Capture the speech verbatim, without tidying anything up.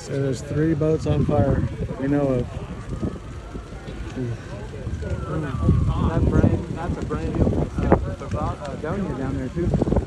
So there's three boats on fire we know of. That brand, that's a brand new uh, Donia down there too.